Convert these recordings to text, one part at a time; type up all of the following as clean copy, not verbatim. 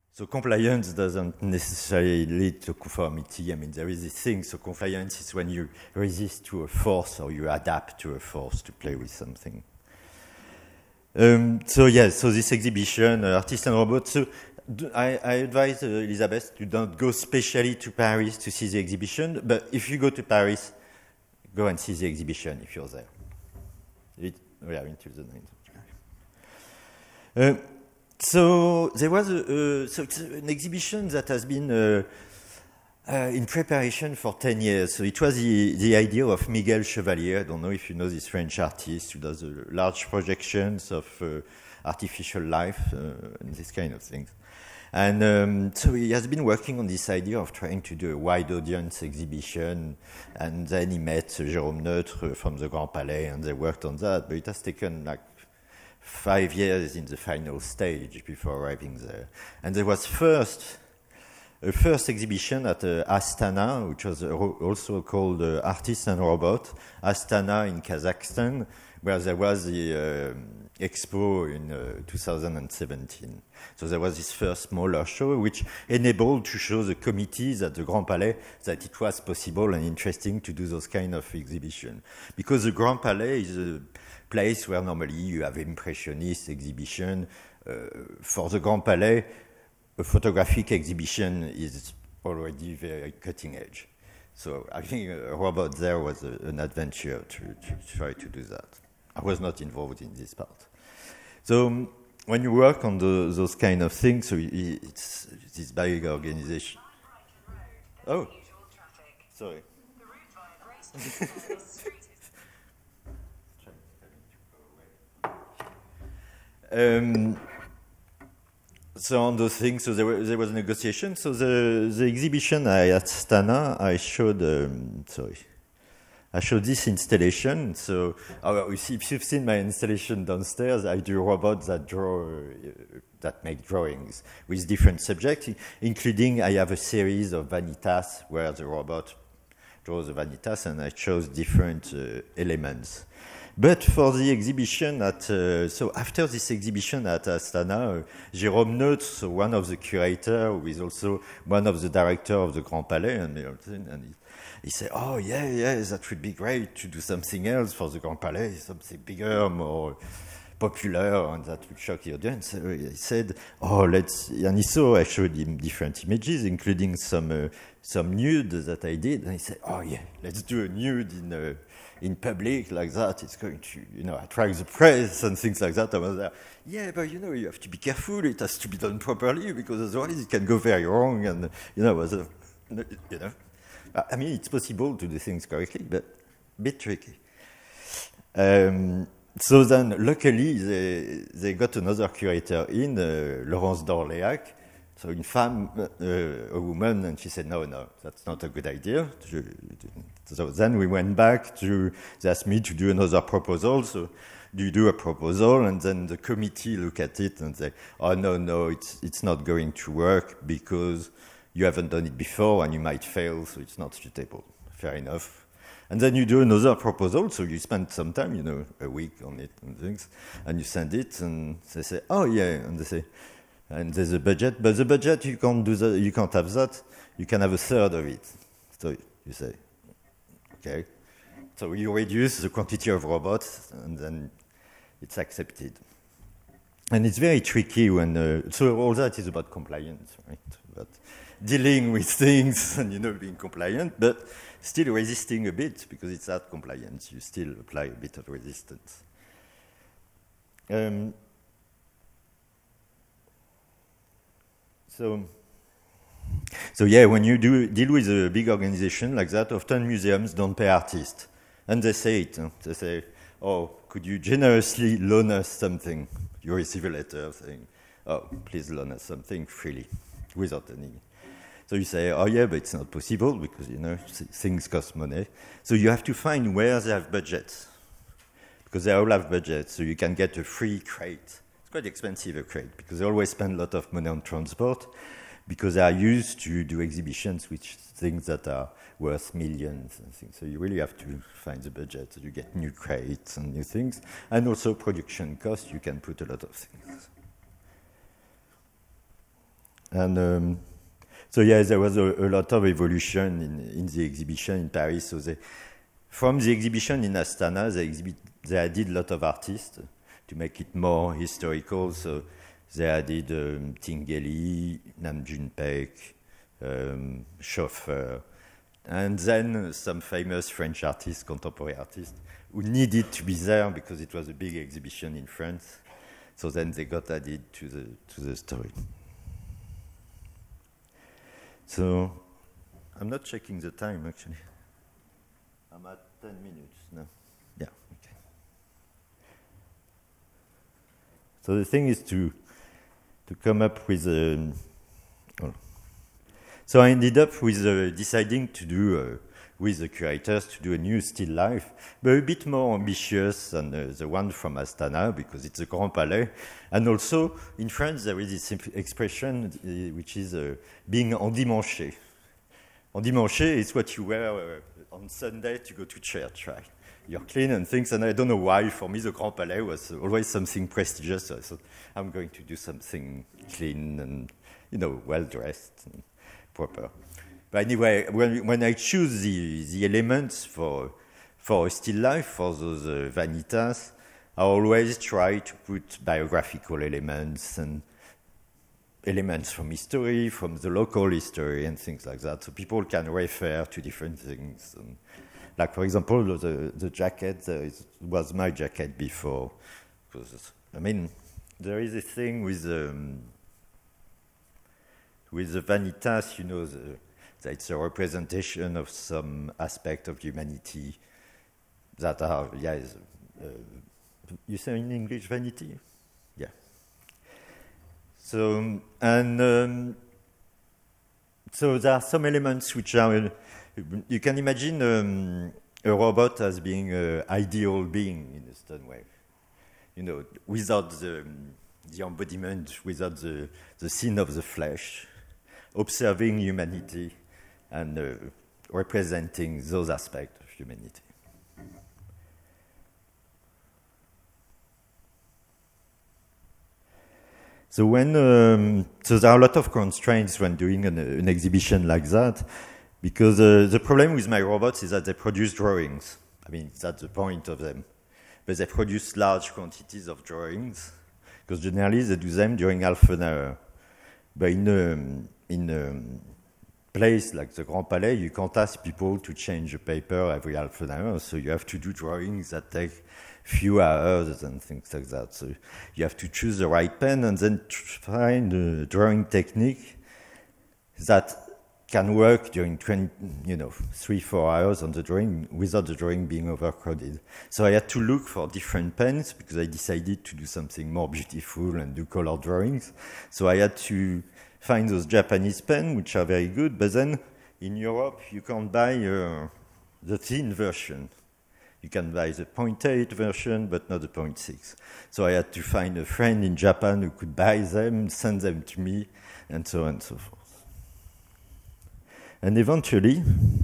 So compliance doesn't necessarily lead to conformity. I mean, there is this thing. So compliance is when you resist to a force or you adapt to a force to play with something. So yes, so this exhibition, Artists and Robots. So I advise Elizabeth to don't go specially to Paris to see the exhibition, but if you go to Paris, go and see the exhibition if you're there. We are into the 9th. So there was so it's an exhibition that has been in preparation for 10 years. So it was the idea of Miguel Chevalier. I don't know if you know this French artist who does large projections of artificial life and this kind of things. And so he has been working on this idea of trying to do a wide audience exhibition. And then he met Jérôme Neutre from the Grand Palais, and they worked on that. But it has taken like 5 years in the final stage before arriving there. And there was a first exhibition at Astana, which was also called Artists and Robots, Astana in Kazakhstan, where there was the expo in 2017. So there was this first smaller show, which enabled to show the committees at the Grand Palais that it was possible and interesting to do those kind of exhibition. Because the Grand Palais is a place where normally you have impressionist exhibition. For the Grand Palais, a photographic exhibition is already very cutting edge. So I think a robot there was an adventure to try to do that. I was not involved in this part. So when you work on those kind of things, so it's this big organization. Oh, sorry. So on those things, so there was a negotiation. So the exhibition at Astana, I showed this installation. So if you've seen my installation downstairs, I do robots that make drawings with different subjects, including I have a series of vanitas where the robot draws a vanitas, and I chose different elements. But for the exhibition so after this exhibition at Astana, Jérôme Neutre, so one of the curators, who is also one of the directors of the Grand Palais, and he said, "Oh yeah, that would be great to do something else for the Grand Palais, something bigger, more popular, and that would shock the audience." So he said, "Oh, and he saw I showed him different images, including some nude that I did, and he said, "Oh yeah, let's do a nude in public like that. It's going to, attract the press and things like that." I was there. Yeah, but you have to be careful. It has to be done properly because otherwise it can go very wrong. And I mean, it's possible to do things correctly, but a bit tricky. So then, luckily, they got another curator in, Laurence d'Orléac. So a woman, and she said, no, that's not a good idea. So then we went back they asked me to do another proposal. So you do a proposal, and then the committee look at it and say, oh, no, it's not going to work because you haven't done it before and you might fail, so it's not suitable. Fair enough. And then you do another proposal, so you spend some time, a week on it and things, and you send it, and they say, oh, yeah, and they say, and there's a budget, but the budget, you can't do that, you can't have that, you can have a third of it. So you say, okay. So you reduce the quantity of robots, and then it's accepted. And it's very tricky when, so all that is about compliance, right? About dealing with things and, being compliant, but still resisting a bit, because it's that compliance. You still apply a bit of resistance. So yeah, when you deal with a big organization like that, often museums don't pay artists. And they say it. They say, oh, could you generously loan us something? You receive a letter saying, oh, please loan us something freely, without any. So you say, oh yeah, but it's not possible because, things cost money. So you have to find where they have budgets, because they all have budgets. So you can get a free crate. It's quite expensive, a crate, because they always spend a lot of money on transport, because they are used to do exhibitions with things that are worth millions and things. So you really have to find the budget. So you get new crates and new things. And also production costs, you can put a lot of things. And so yeah, there was a lot of evolution in the exhibition in Paris. So from the exhibition in Astana, they added a lot of artists to make it more historical. So they added Tinguely, Nam June-paik, Chauffeur, and then some famous French artists, contemporary artists, who needed to be there because it was a big exhibition in France. So then they got added to the story. So I'm not checking the time actually. I'm at 10 minutes now. Yeah. Okay. So the thing is to come up with a. So I ended up with deciding to do with the curators to do a new still life, but a bit more ambitious than the one from Astana because it's a Grand Palais. And also in France there is this expression which is being endimanché. Endimanché is what you wear on Sunday to go to church, right? You're clean and things, and I don't know why. For me, the Grand Palais was always something prestigious. So I thought I'm going to do something clean and well dressed and proper. But anyway, when I choose the elements for a still life, for those vanitas, I always try to put biographical elements and elements from history, from the local history and things like that, so people can refer to different things. And like, for example, the jacket was my jacket before. Because, I mean, there is a thing with the vanitas, that it's a representation of some aspect of humanity that are, you say in English vanity? Yeah. So, and so there are some elements which are, you can imagine a robot as being an ideal being in a certain way. Without the embodiment, without the sin of the flesh, observing humanity and representing those aspects of humanity. So so there are a lot of constraints when doing an exhibition like that, because the problem with my robots is that they produce drawings. I mean, that's the point of them. But they produce large quantities of drawings, because generally they do them during half an hour. But in a place like the Grand Palais, you can't ask people to change the paper every half an hour, so you have to do drawings that take few hours and things like that. So you have to choose the right pen and then find a drawing technique that can work during 3-4 hours on the drawing without the drawing being overcrowded. So I had to look for different pens because I decided to do something more beautiful and do color drawings. So I had to find those Japanese pens, which are very good, but then in Europe you can't buy the thin version. You can buy the 0.8 version, but not the 0.6. So I had to find a friend in Japan who could buy them, send them to me, and so on and so forth. And eventually,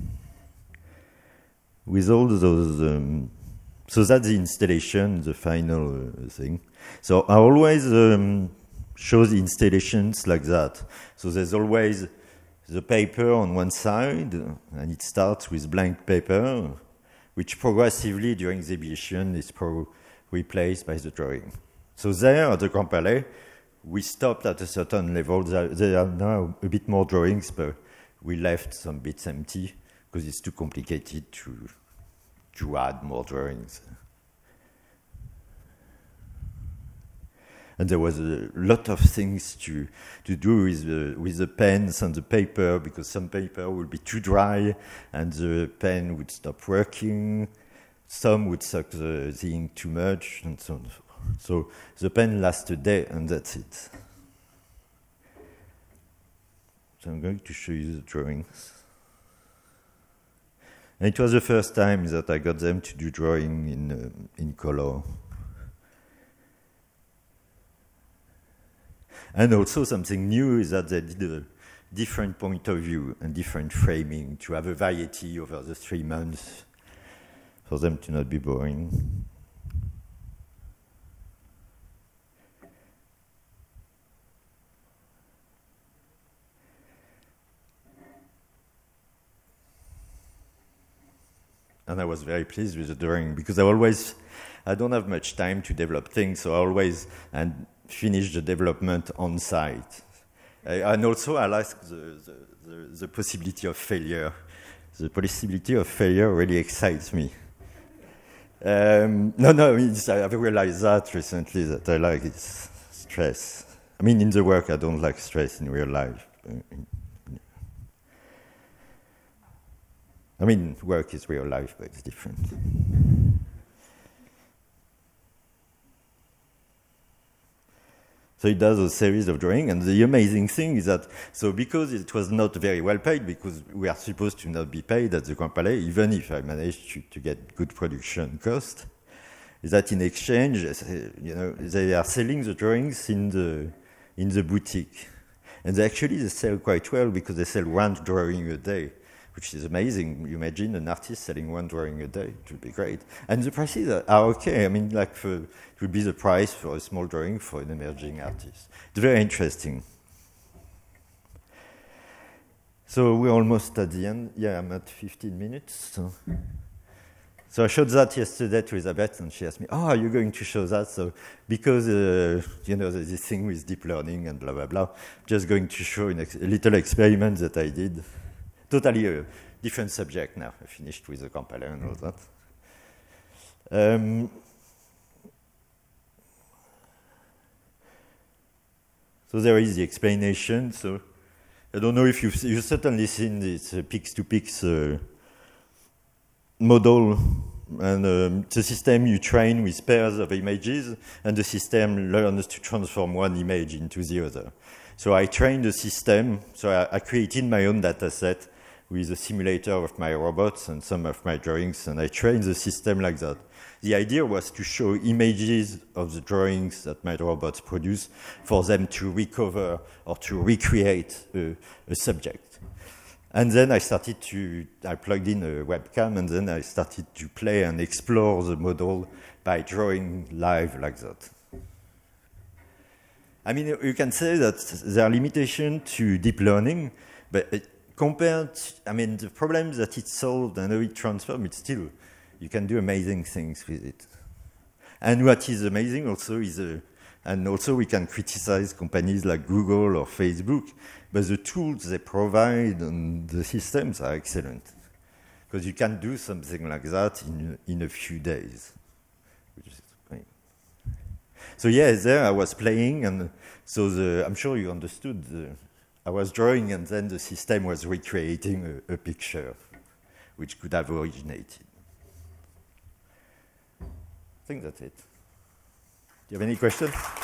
with all those, so that's the installation, the final thing. So I always show the installations like that. So there's always the paper on one side, and it starts with blank paper, which progressively during the exhibition is replaced by the drawing. So there at the Grand Palais, we stopped at a certain level. There are now a bit more drawings, but we left some bits empty because it's too complicated to add more drawings. And there was a lot of things to do with the pens and the paper, because some paper would be too dry and the pen would stop working. Some would suck the ink too much, and so on. So the pen lasts a day, and that's it. So I'm going to show you the drawings. And it was the first time that I got them to do drawing in color. And also something new is that they did a different point of view and different framing to have a variety over the 3 months for them to not be boring. and I was very pleased with the drawing because I don't have much time to develop things, so I always finish the development on site. And also I like the possibility of failure. The possibility of failure really excites me. I have realized that recently, that I like stress. I mean, in the work, I don't like stress in real life. I mean, work is real life, but it's different. So it does a series of drawings, and the amazing thing is that, so because it was not very well paid, because we are supposed to not be paid at the Grand Palais, even if I managed to get good production cost, is that in exchange, they are selling the drawings in the boutique. And they sell quite well because they sell one drawing a day, which is amazing. You imagine an artist selling one drawing a day. It would be great. And the prices are okay. I mean, it would be the price for a small drawing for an emerging artist. It's very interesting. So we're almost at the end. Yeah, I'm at 15 minutes. So I showed that yesterday to Elizabeth, and she asked me, "Oh, are you going to show that?" So because there's this thing with deep learning and blah blah blah, just going to show a little experiment that I did. Totally a different subject now. I finished with the Grand Palais and all that. So there is the explanation. So I don't know if you've certainly seen this Pix2Pix model, and it's a system you train with pairs of images, and the system learns to transform one image into the other. So I trained the system, so I created my own data set with a simulator of my robots and some of my drawings, and I trained the system like that. The idea was to show images of the drawings that my robots produce for them to recover or to recreate a subject. And then I plugged in a webcam, and then I started to play and explore the model by drawing live like that. I mean, you can say that there are limitations to deep learning, but the problems that it solved and how it transformed, it's still, you can do amazing things with it. And what is amazing also is, and also we can criticize companies like Google or Facebook, but the tools they provide and the systems are excellent. Because you can do something like that in a few days. Which is great. So yeah, there I was playing, and so I'm sure you understood, I was drawing, and then the system was recreating a picture, which could have originated. I think that's it. Do you have any questions?